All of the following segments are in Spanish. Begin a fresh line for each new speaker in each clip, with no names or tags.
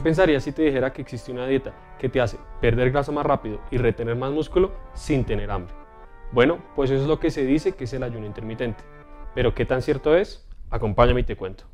pensarías si te dijera que existe una dieta que te hace perder grasa más rápido y retener más músculo sin tener hambre? Bueno, pues eso es lo que se dice que es el ayuno intermitente. ¿Pero qué tan cierto es? Acompáñame y te cuento.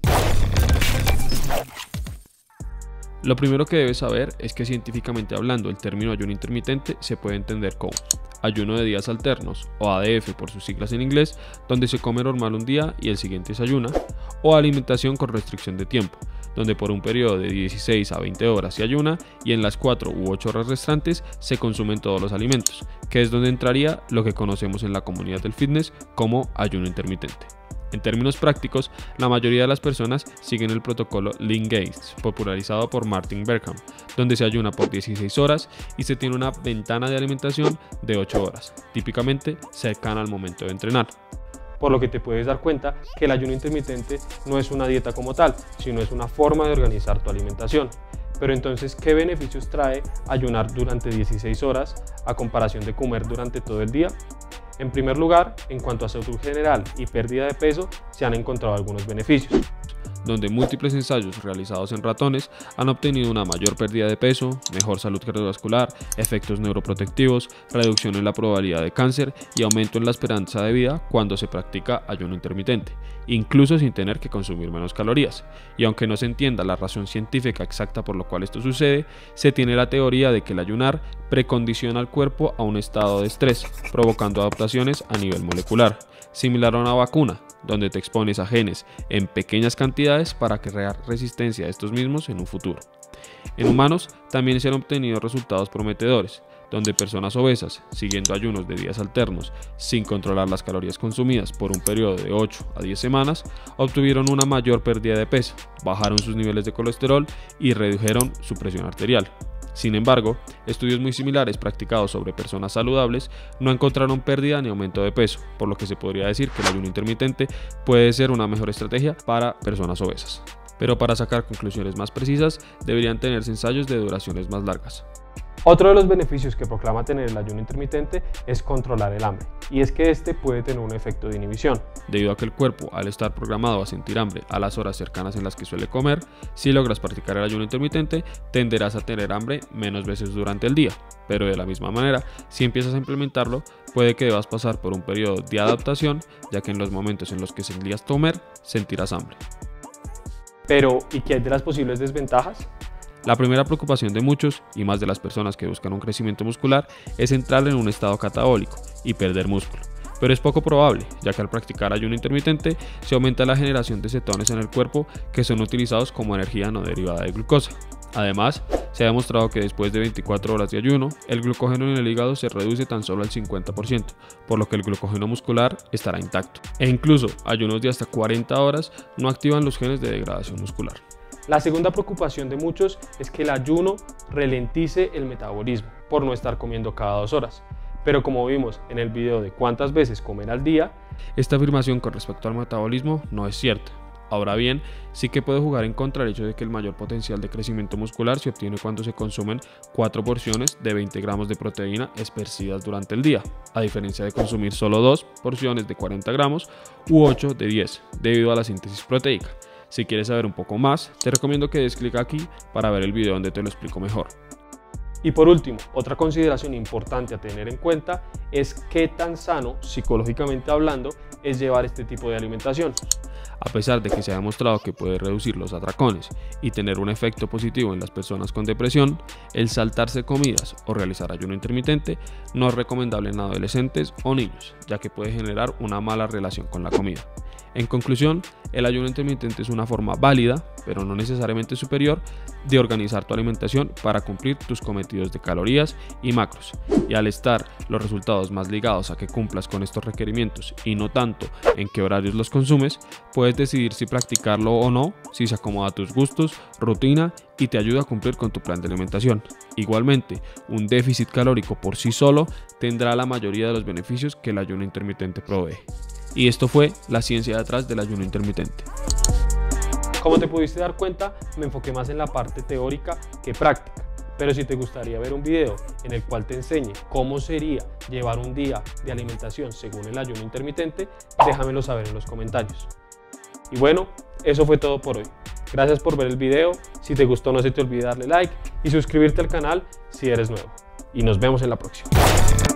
Lo primero que debes saber es que científicamente hablando el término ayuno intermitente se puede entender como ayuno de días alternos o ADF por sus siglas en inglés, donde se come normal un día y el siguiente se ayuna, o alimentación con restricción de tiempo, donde por un periodo de 16 a 20 horas se ayuna y en las 4 u 8 horas restantes se consumen todos los alimentos, que es donde entraría lo que conocemos en la comunidad del fitness como ayuno intermitente. En términos prácticos, la mayoría de las personas siguen el protocolo Lean-Gains, popularizado por Martin Berkham, donde se ayuna por 16 horas y se tiene una ventana de alimentación de 8 horas, típicamente cercana al momento de entrenar.
Por lo que te puedes dar cuenta que el ayuno intermitente no es una dieta como tal, sino es una forma de organizar tu alimentación. Pero entonces, ¿qué beneficios trae ayunar durante 16 horas a comparación de comer durante todo el día? En primer lugar, en cuanto a salud general y pérdida de peso, se han encontrado algunos beneficios,
donde múltiples ensayos realizados en ratones han obtenido una mayor pérdida de peso, mejor salud cardiovascular, efectos neuroprotectivos, reducción en la probabilidad de cáncer y aumento en la esperanza de vida cuando se practica ayuno intermitente, incluso sin tener que consumir menos calorías. Y aunque no se entienda la razón científica exacta por lo cual esto sucede, se tiene la teoría de que el ayunar precondiciona al cuerpo a un estado de estrés, provocando adaptaciones a nivel molecular, similar a una vacuna, donde te expones a genes en pequeñas cantidades para crear resistencia a estos mismos en un futuro. En humanos también se han obtenido resultados prometedores, donde personas obesas, siguiendo ayunos de días alternos sin controlar las calorías consumidas por un periodo de 8 a 10 semanas, obtuvieron una mayor pérdida de peso, bajaron sus niveles de colesterol y redujeron su presión arterial. Sin embargo, estudios muy similares practicados sobre personas saludables no encontraron pérdida ni aumento de peso, por lo que se podría decir que el ayuno intermitente puede ser una mejor estrategia para personas obesas. Pero para sacar conclusiones más precisas, deberían tenerse ensayos de duraciones más largas.
Otro de los beneficios que proclama tener el ayuno intermitente es controlar el hambre, y es que este puede tener un efecto de inhibición.
Debido a que el cuerpo, al estar programado a sentir hambre a las horas cercanas en las que suele comer, si logras practicar el ayuno intermitente, tenderás a tener hambre menos veces durante el día. Pero de la misma manera, si empiezas a implementarlo, puede que debas pasar por un periodo de adaptación, ya que en los momentos en los que solías comer, sentirás hambre.
Pero, ¿y qué hay de las posibles desventajas?
La primera preocupación de muchos, y más de las personas que buscan un crecimiento muscular, es entrar en un estado catabólico y perder músculo. Pero es poco probable, ya que al practicar ayuno intermitente se aumenta la generación de cetones en el cuerpo que son utilizados como energía no derivada de glucosa. Además, se ha demostrado que después de 24 horas de ayuno, el glucógeno en el hígado se reduce tan solo al 50%, por lo que el glucógeno muscular estará intacto. E incluso ayunos de hasta 40 horas no activan los genes de degradación muscular.
La segunda preocupación de muchos es que el ayuno ralentice el metabolismo por no estar comiendo cada 2 horas. Pero como vimos en el video de cuántas veces comer al día,
esta afirmación con respecto al metabolismo no es cierta. Ahora bien, sí que puede jugar en contra el hecho de que el mayor potencial de crecimiento muscular se obtiene cuando se consumen 4 porciones de 20 gramos de proteína esparcidas durante el día, a diferencia de consumir solo 2 porciones de 40 gramos u 8 de 10, debido a la síntesis proteica. Si quieres saber un poco más, te recomiendo que des clic aquí para ver el video donde te lo explico mejor.
Y por último, otra consideración importante a tener en cuenta es qué tan sano, psicológicamente hablando, es llevar este tipo de alimentación.
A pesar de que se ha demostrado que puede reducir los atracones y tener un efecto positivo en las personas con depresión, el saltarse comidas o realizar ayuno intermitente no es recomendable en adolescentes o niños, ya que puede generar una mala relación con la comida. En conclusión, el ayuno intermitente es una forma válida, pero no necesariamente superior, de organizar tu alimentación para cumplir tus cometidos de calorías y macros. Y al estar los resultados más ligados a que cumplas con estos requerimientos y no tanto en qué horarios los consumes, puedes decidir si practicarlo o no, si se acomoda a tus gustos, rutina y te ayuda a cumplir con tu plan de alimentación. Igualmente, un déficit calórico por sí solo tendrá la mayoría de los beneficios que el ayuno intermitente provee. Y esto fue la ciencia detrás del ayuno intermitente.
Como te pudiste dar cuenta, me enfoqué más en la parte teórica que práctica. Pero si te gustaría ver un video en el cual te enseñe cómo sería llevar un día de alimentación según el ayuno intermitente, déjamelo saber en los comentarios. Y bueno, eso fue todo por hoy. Gracias por ver el video. Si te gustó, no se te olvide darle like y suscribirte al canal si eres nuevo. Y nos vemos en la próxima.